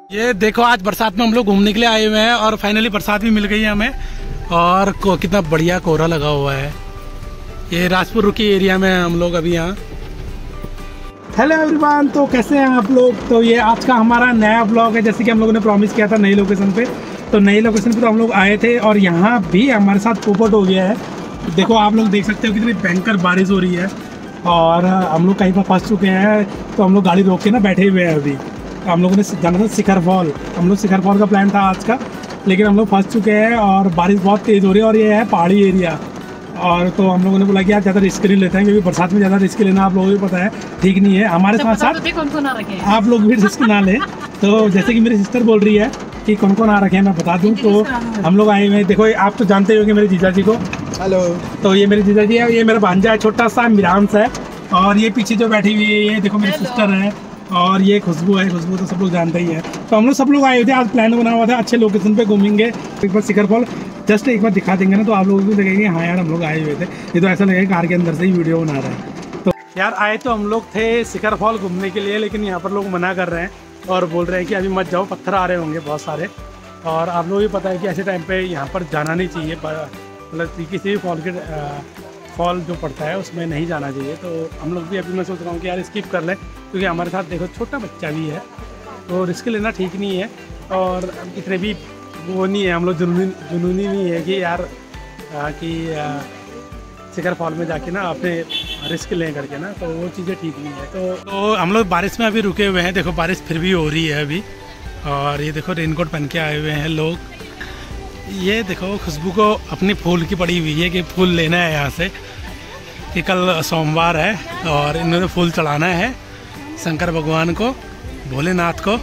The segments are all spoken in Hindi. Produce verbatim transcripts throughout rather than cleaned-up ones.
ये देखो आज बरसात में हम लोग घूमने के लिए आए हुए हैं और फाइनली बरसात भी मिल गई है हमें और कितना बढ़िया कोहरा लगा हुआ है। ये राजपुर रुकी एरिया में हम लोग अभी यहाँ। हेलो एवरीवन, तो कैसे हैं आप लोग। तो ये आज का हमारा नया ब्लॉग है। जैसे कि हम लोगों ने प्रॉमिस किया था नई लोकेशन पे, तो नई लोकेशन पे तो हम लोग आए थे और यहाँ भी हमारे साथ पोपट हो गया है। देखो आप लोग देख सकते हो कितनी भयंकर बारिश हो रही है और हम लोग कहीं पर फंस चुके हैं। तो हम लोग गाड़ी रोक के ना बैठे हुए हैं अभी। हम लोगों ने जाना था शिखर फॉल, हम लोग शिखर फॉल का प्लान था आज का, लेकिन हम लोग फंस चुके हैं और बारिश बहुत तेज़ हो रही है और ये है पहाड़ी एरिया। और तो हम लोगों ने बोला कि यार ज़्यादा रिस्क नहीं लेते हैं क्योंकि बरसात में ज़्यादा रिस्क लेना आप लोगों को पता है ठीक नहीं है। हमारे साथ साथ कौन कौन आ रखे हैं आप लोग भी रिस्क ना लें। तो जैसे कि मेरी सिस्टर बोल रही है कि कौन कौन आ रखे हैं मैं बता दूँ। तो हम लोग आए हुए हैं, देखो आप तो जानते ही होंगे मेरे जीजा जी को। हेलो। तो ये मेरे जीजा जी है, ये मेरा भांजा है छोटा सा मिरांस है, और ये पीछे जो बैठी हुई है ये देखो मेरी सिस्टर है, और ये खुशबू है। खुशबू तो सब लोग जानते ही है। तो हम लोग सब लोग आए हुए थे, आज प्लान बना हुआ था अच्छे लोकेशन पे घूमेंगे। एक बार शिखर फॉल जस्ट एक बार दिखा देंगे ना तो आप लोग भी लगेंगे हाँ यार हम लोग आए हुए थे। ये तो ऐसा लगेगा कार के अंदर से ही वीडियो बना रहे हैं। तो यार आए तो हम लोग थे शिखर फॉल घूमने के लिए, लेकिन यहाँ पर लोग मना कर रहे हैं और बोल रहे हैं कि अभी मत जाओ, पत्थर आ रहे होंगे बहुत सारे। और आप लोग भी पता है कि ऐसे टाइम पर यहाँ पर जाना नहीं चाहिए, मतलब किसी भी फॉल के फॉल जो पड़ता है उसमें नहीं जाना चाहिए। तो हम लोग भी अभी मैं सोच रहा हूँ कि यार स्किप कर लें, क्योंकि हमारे साथ देखो छोटा बच्चा भी है तो रिस्क लेना ठीक नहीं है। और इतने भी वो नहीं है, हम लोग जुनूनी जुनूनी नहीं है कि यार आ, कि शिखर फॉल में जाके ना अपने रिस्क लें करके ना, तो वो चीज़ें ठीक नहीं है। तो, तो हम लोग बारिश में अभी रुके हुए हैं। देखो बारिश फिर भी हो रही है अभी, और ये देखो रेनकोट पहन के आए हुए हैं लोग। ये देखो खुशबू को अपनी फूल की पड़ी हुई है कि फूल लेना है यहाँ से, कि कल सोमवार है और इन्होंने फूल चढ़ाना है शंकर भगवान को, भोलेनाथ को।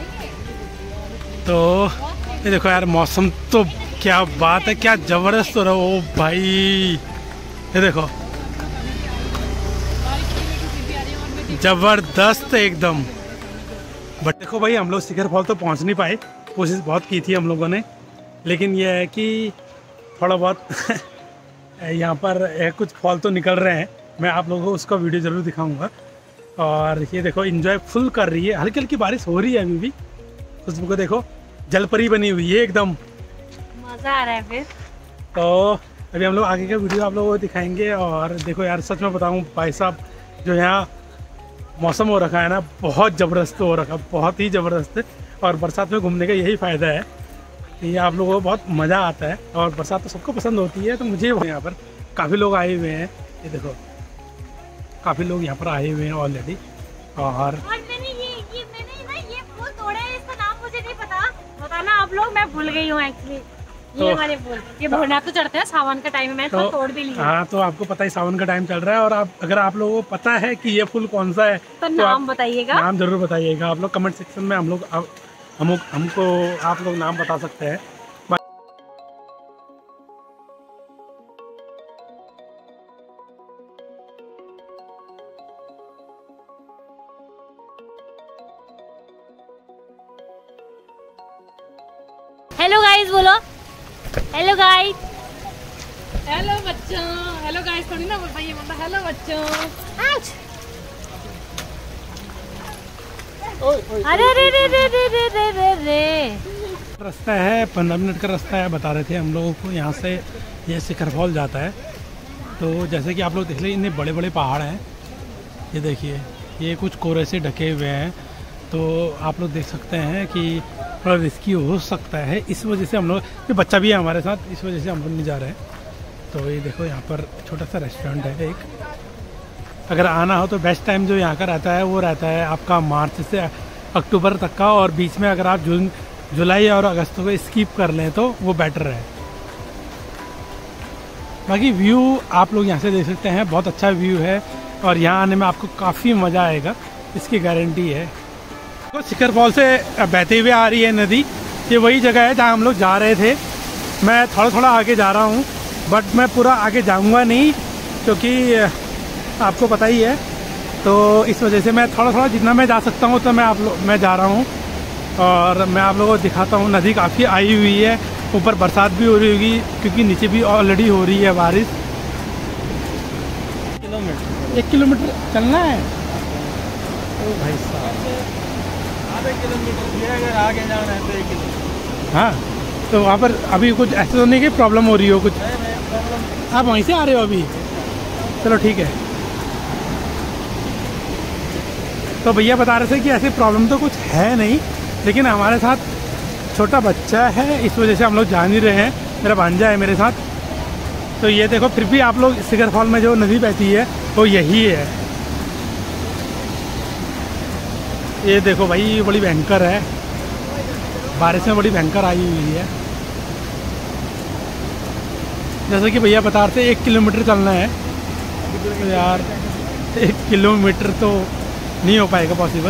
तो ये देखो यार मौसम तो क्या बात है, क्या ज़बरदस्त हो रहा है। ओ भाई ये देखो ज़बरदस्त एकदम। बट देखो भाई हम लोग शिखर फॉल तो पहुँच नहीं पाए, कोशिश बहुत की थी हम लोगों ने, लेकिन यह है कि थोड़ा बहुत यहाँ पर कुछ फॉल तो निकल रहे हैं। मैं आप लोगों को उसका वीडियो ज़रूर दिखाऊंगा। और ये देखो एंजॉय फुल कर रही है, हल्की हल्की बारिश हो रही है अभी भी। खुशबू को देखो जलपरी बनी हुई है एकदम, मज़ा आ रहा है फिर। तो अभी हम लोग आगे का वीडियो आप लोगों को दिखाएंगे। और देखो यार सच में बताऊँ भाई साहब, जो यहाँ मौसम हो रखा है ना बहुत ज़बरदस्त हो रखा, बहुत ही ज़बरदस्त। और बरसात में घूमने का यही फ़ायदा है, ये आप लोगों को बहुत मज़ा आता है। और बरसात तो सबको पसंद होती है, तो मुझे यहाँ पर काफ़ी लोग आए हुए हैं। ये देखो काफ़ी लोग यहाँ पर आए हुए हैं ऑलरेडी। और, और मैंने ये ये मैंने ना ये फूल तोड़े हैं, इसका नाम मुझे नहीं पता, बताना आप लोग, मैं भूल गई हूँ एक्चुअली। ये वाले फूल ये भोलेनाथ तो चढ़ते हैं सावन का टाइम में, तो तोड़ भी लिया। हाँ तो आपको पता है सावन का टाइम चल रहा है, और आप अगर आप लोगों को पता है कि ये फूल कौन सा है तो, तो नाम बताइएगा, नाम जरूर बताइएगा आप लोग कमेंट सेक्शन में। हम लोग हम हमको आप लोग नाम बता सकते हैं। हेलो गाइस बोलो, हेलो गाइस, हेलो बच्चों, हेलो गाइस थोड़ी ना बोलता, ये बोलता हेलो बच्चों। अरे रे रे रे रे रे रे रे रे रास्ता है, पंद्रह मिनट का रास्ता है बता रहे थे हम लोगों को। यहाँ से ये शिखर फॉल जाता है। तो जैसे कि आप लोग देख लीजिए इतने बड़े बड़े पहाड़ हैं, ये देखिए ये कुछ कोहरे से ढके हुए हैं। तो आप लोग देख सकते हैं कि थोड़ा रिस्की हो सकता है, इस वजह से हम लोग, ये बच्चा भी है हमारे साथ, इस वजह से हम लोग नहीं जा रहे हैं। तो ये देखो यहाँ पर छोटा सा रेस्टोरेंट है एक, अगर आना हो तो बेस्ट टाइम जो यहाँ का रहता है वो रहता है आपका मार्च से अक्टूबर तक का, और बीच में अगर आप जून जुलाई और अगस्त को स्किप कर लें तो वो बेटर है। बाकी व्यू आप लोग यहाँ से देख सकते हैं, बहुत अच्छा व्यू है और यहाँ आने में आपको काफ़ी मज़ा आएगा, इसकी गारंटी है। तो शिखर फॉल से बहते हुए आ रही है नदी, ये वही जगह है जहाँ हम लोग जा रहे थे। मैं थोड़ा थोड़ा आगे जा रहा हूँ, बट मैं पूरा आगे जाऊँगा नहीं क्योंकि आपको पता ही है, तो इस वजह से मैं थोड़ा थोड़ा जितना मैं जा सकता हूँ तो मैं आप लोग मैं जा रहा हूँ। और मैं आप लोगों को दिखाता हूँ, नदी काफ़ी आई हुई है, ऊपर बरसात भी हो रही होगी क्योंकि नीचे भी ऑलरेडी हो रही है बारिश। किलोमीटर एक किलोमीटर चलना है। ओ भाई साहब आधे किलोमीटर है, अगर आगे जाना है तो एक किलोमीटर। हाँ, तो वहाँ पर अभी कुछ ऐसा तो नहीं कि प्रॉब्लम हो रही हो कुछ? आप वहीं से आ रहे हो अभी? चलो ठीक है। तो भैया बता रहे थे कि ऐसी प्रॉब्लम तो कुछ है नहीं, लेकिन हमारे साथ छोटा बच्चा है, इस वजह से हम लोग जा नहीं रहे हैं। मेरा भांजा है मेरे साथ। तो ये देखो, फिर भी आप लोग शिखर फॉल में जो नदी बहती है वो यही है। ये देखो भाई, ये बड़ी भयंकर है, बारिश में बड़ी भयंकर आई हुई है। जैसे कि भैया बता रहे थे एक किलोमीटर चलना है। तो यार एक किलोमीटर तो नहीं हो पाएगा पॉसिबल।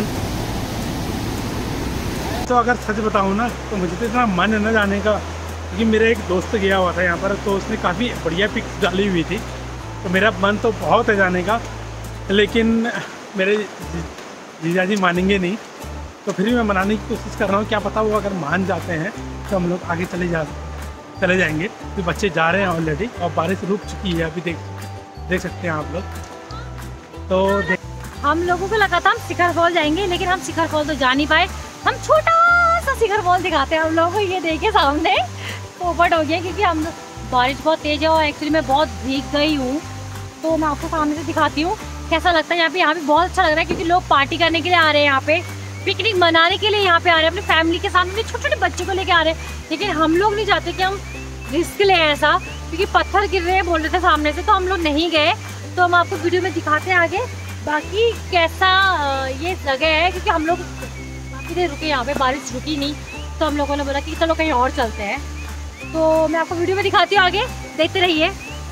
तो अगर सच बताऊँ ना, तो मुझे तो इतना मन है ना जाने का, क्योंकि मेरा एक दोस्त गया हुआ था यहाँ पर, तो उसने काफ़ी बढ़िया पिक्स डाली हुई थी। तो मेरा मन तो बहुत है जाने का, लेकिन मेरे जीजा जी मानेंगे नहीं। तो फिर भी मैं मनाने की कोशिश कर रहा हूँ। क्या पता वो अगर मान जाते हैं तो हम लोग आगे चले जा चले जाएंगे। तो बच्चे जा रहे हैं ऑलरेडी, और बारिश रुक चुकी है अभी, देख देख सकते हैं आप लोग। तो देख... हम लोगों को लगा था हम शिखर फॉल जाएंगे, लेकिन हम शिखर फॉल तो जा नहीं पाए। हम छोटा सा शिखर फॉल दिखाते हैं हम लोगों को। ये देखिए सामने पोपट हो गया, क्योंकि हम बारिश बहुत तेज है और एक्चुअली मैं बहुत भीग गई हूँ। तो मैं आपको सामने से दिखाती हूँ कैसा लगता है यहाँ पे। यहाँ पे बहुत अच्छा लग रहा है, क्योंकि लोग पार्टी करने के लिए आ रहे हैं, यहाँ पे पिकनिक मनाने के लिए यहाँ पे आ रहे हैं, अपनी फैमिली के साथ, अपने छोटे छोटे बच्चों को लेके आ रहे हैं। लेकिन हम लोग नहीं चाहते कि हम रिस्क लें ऐसा, क्योंकि पत्थर गिर रहे हैं बोल रहे थे सामने से, तो हम लोग नहीं गए। तो हम आपको वीडियो में दिखाते हैं आगे बाकी कैसा ये जगह है, क्योंकि हम लोग काफ़ी देर रुके यहाँ पे, बारिश रुकी नहीं। तो हम लोगों ने बोला कि चलो कहीं और चलते हैं। तो मैं आपको वीडियो में दिखाती हूँ, आगे देखते रहिए।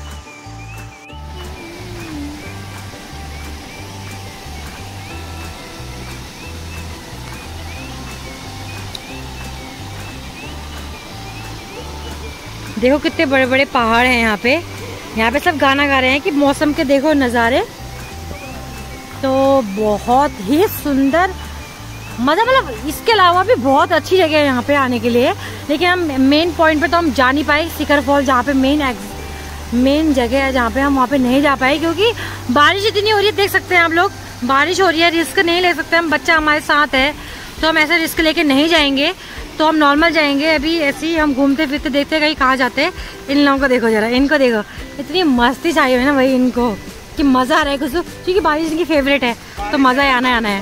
देखो कितने बड़े बड़े पहाड़ हैं यहाँ पे। यहाँ पे सब गाना गा रहे हैं कि मौसम के देखो नज़ारे। तो बहुत ही सुंदर मज़ा, मतलब इसके अलावा भी बहुत अच्छी जगह है यहाँ पे आने के लिए। लेकिन हम मेन पॉइंट पे तो हम जा नहीं पाए, शिखर फॉल जहाँ पे मेन मेन जगह है जहाँ पे, हम वहाँ पे नहीं जा पाए, क्योंकि बारिश इतनी हो रही है। देख सकते हैं आप लोग, बारिश हो रही है, रिस्क नहीं ले सकते हम, बच्चा हमारे साथ है, तो हम ऐसे रिस्क लेके नहीं जाएंगे। तो हम नॉर्मल जाएंगे अभी, ऐसे ही हम घूमते फिरते देखते कहीं कहाँ जाते हैं। इन लोगों को देखो जरा, इनको देखो, इतनी मस्ती चाहिए है ना भाई इनको, कि मज़ा आ रहा है कुछ, क्योंकि बारिश इनकी फेवरेट है, तो मज़ा आना आना है।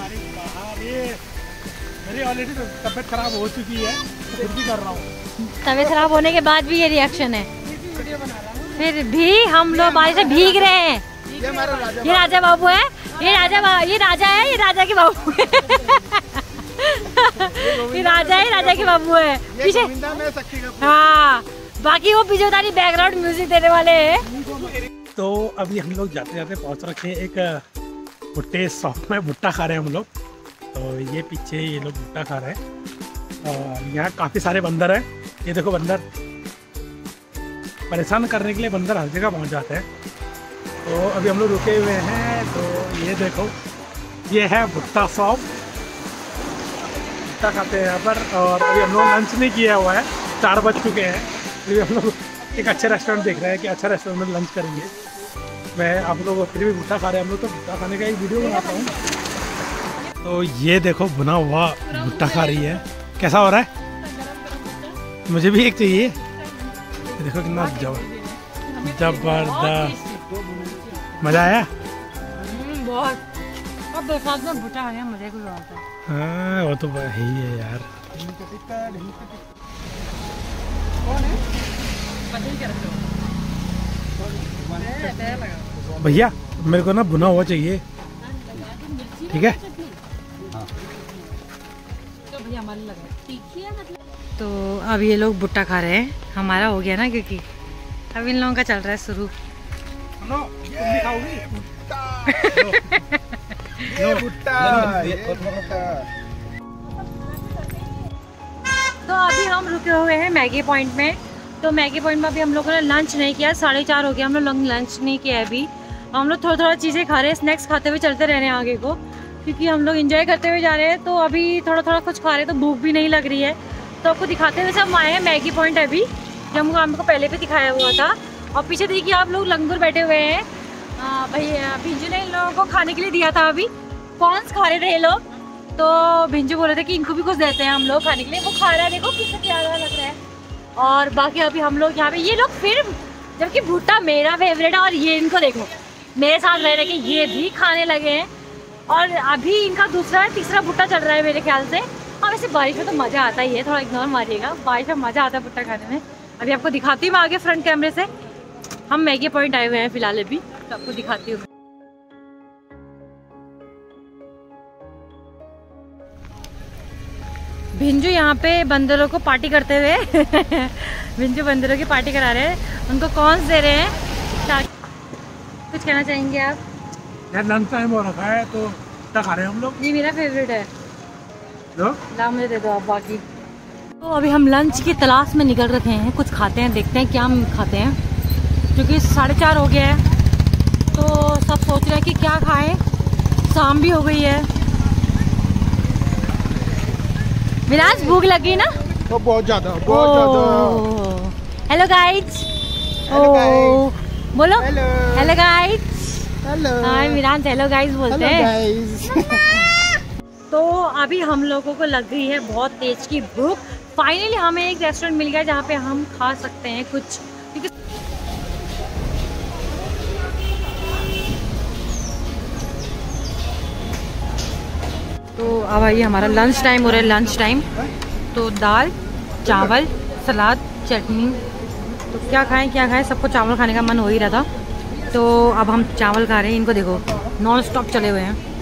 मेरी ऑलरेडी तबीयत खराब हो चुकी है, तो फिर भी कर रहा हूँ। तबीयत खराब होने के बाद भी ये रिएक्शन है, फिर भी हम लोग बारिश में भीग रहे हैं। ये राजा बाबू है, ये राजा ये राजा है, ये राजा के बाबू है। ये राजा है, राजा के बाबू है पीछे। हाँ, बाकी वो पीछे उतारी बैकग्राउंड म्यूजिक देने वाले हैं। तो अभी हम लोग जाते जाते पहुंच रखे हैं एक भुट्टे शॉप में, भुट्टा खा रहे हैं हम लोग। तो ये पीछे ये लोग भुट्टा खा रहे हैं, और यहाँ काफ़ी सारे बंदर हैं। ये देखो बंदर, परेशान करने के लिए बंदर हर जगह पहुँच जाते हैं। तो अभी हम लोग रुके हुए हैं। तो ये देखो, ये है भुट्टा शॉप, भुट्टा खाते हैं यहाँ पर। और अभी हम लोग लंच नहीं किया हुआ है, चार बज चुके हैं। अभी हम लोग एक अच्छे रेस्टोरेंट देख रहे हैं कि अच्छा रेस्टोरेंट में लंच करेंगे। मैं आप लोग फिर भी भुट्टा खा रहे हैं हम लोग, तो भुट्टा खाने का एक वीडियो बनाता हूँ। तो ये देखो भुना हुआ भुट्टा खा रही है, कैसा हो रहा है? मुझे भी एक चाहिए। देखो कितना जबरदस्त, मजा आया बहुत। अब बरसात में भुट्टा खाने मजा कुछ और था। हाँ वो तो है ही है यार। भैया मेरे को ना भुना हुआ चाहिए, ठीक है? तो अब ये लोग भुट्टा खा रहे हैं, हमारा हो गया ना, क्योंकि अब इन लोगों का चल रहा है शुरू। तो अभी हम रुके हुए हैं मैगी पॉइंट में। तो मैगी पॉइंट में अभी हम लोगों ने लंच नहीं किया, साढ़े चार हो गया, हम लोग लंच नहीं किया है अभी। हम लोग थोड़ा थोड़ा चीज़ें खा रहे हैं, स्नैक्स खाते हुए चलते रह रहे हैं आगे को, क्योंकि हम लोग एंजॉय करते हुए जा रहे हैं। तो अभी थोड़ा थोड़ा कुछ खा रहे हैं, तो भूख भी नहीं लग रही है। तो आपको दिखाते हुए हम आए हैं मैगी पॉइंट अभी, जो हमको हमको पहले भी दिखाया हुआ था। और पीछे देखिए आप लोग लंगूर बैठे हुए हैं। भाई भिंजू ने इन लोगों को खाने के लिए दिया था। अभी कॉर्न्स खा रहे थे ये लोग, तो भिंजू बोल रहे थे कि इनको भी कुछ देते हैं हम लोग खाने के लिए। वो खा रहा है, देखो कितना प्यारा लग रहा है। और बाकी अभी हम लोग यहाँ पे, ये लोग फिर, जबकि भुट्टा मेरा फेवरेट है और ये इनको देखो मेरे साथ रह रहे कि ये भी खाने लगे हैं। और अभी इनका दूसरा तीसरा भुट्टा चल रहा है मेरे ख्याल से। हाँ वैसे बारिश में तो मज़ा आता ही है, थोड़ा इग्नोर मारिएगा, बारिश में मज़ा आता है भुट्टा खाने में। अभी आपको दिखाती हूँ मैं आगे फ्रंट कैमरे से। हम मैगी पॉइंट आए हुए हैं फिलहाल अभी, तो आपको दिखाती हूँ। भिंजू यहाँ पे बंदरों को पार्टी करते हुए भिंजू बंदरों की पार्टी करा रहे हैं, उनको कौन दे रहे हैं। कुछ कहना चाहेंगे आप? यार लंच टाइम हो रखा है तो क्या खा रहे हैं हम लोग? ये मेरा फेवरेट है, लो ला मुझे दे दो आप बाकी। तो अभी हम लंच की तलाश में निकल रखे हैं, कुछ खाते हैं, देखते हैं क्या हम खाते हैं, क्योंकि साढ़े चार हो गया है। तो सब सोच रहे हैं कि क्या खाएं, शाम भी हो गई है। विराज भूख लगी ना? तो बहुत ज्यादा बहुत ज्यादा। हेलो गाइस, बोलो हेलो गाइस। हाँ विराज हेलो गाइस बोलते हैं। तो अभी हम लोगों को लग गई है बहुत तेज की भूख। फाइनली हमें एक रेस्टोरेंट मिल गया जहाँ पे हम खा सकते हैं कुछ, क्योंकि तो अब आइए हमारा लंच टाइम हो रहा है। लंच टाइम तो दाल चावल सलाद चटनी, तो क्या खाएं क्या खाएं, सबको चावल खाने का मन हो ही रहा था। तो अब हम चावल खा रहे हैं, इनको देखो नॉन स्टॉप चले हुए हैं।